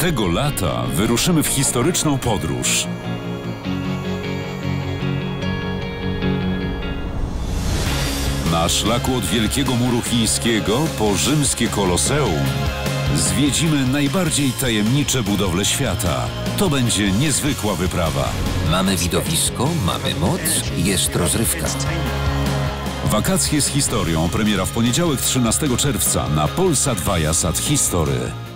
Tego lata wyruszymy w historyczną podróż. Na szlaku od Wielkiego Muru Chińskiego po rzymskie Koloseum zwiedzimy najbardziej tajemnicze budowle świata. To będzie niezwykła wyprawa. Mamy widowisko, mamy moc i jest rozrywka. Wakacje z historią. Premiera w poniedziałek 13 czerwca na Polsat Viasat History.